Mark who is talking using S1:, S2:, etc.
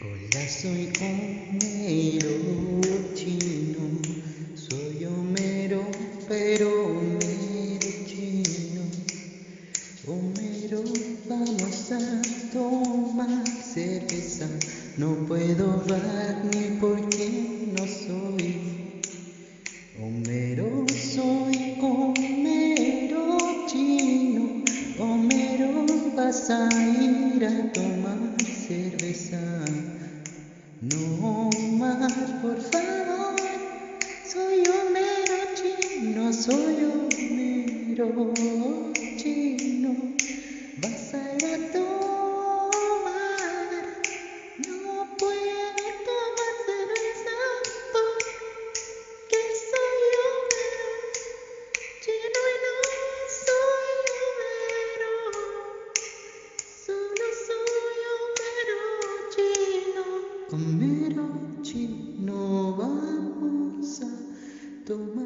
S1: Hola, soy Homero chino, soy Homero, pero Homero chino. Homero, vamos a tomar cerveza, no puedo hablar ni porque no soy Homero, soy Homero chino. Homero, vas a ir a tomar cerveza. No más, por favor, soy Homero chino, soy Homero chino. Vas a ir a tomar, no puedo tomar cerveza porque soy Homero chino y no soy Homero, solo soy Homero chino. Homero chino, vamos a tomar.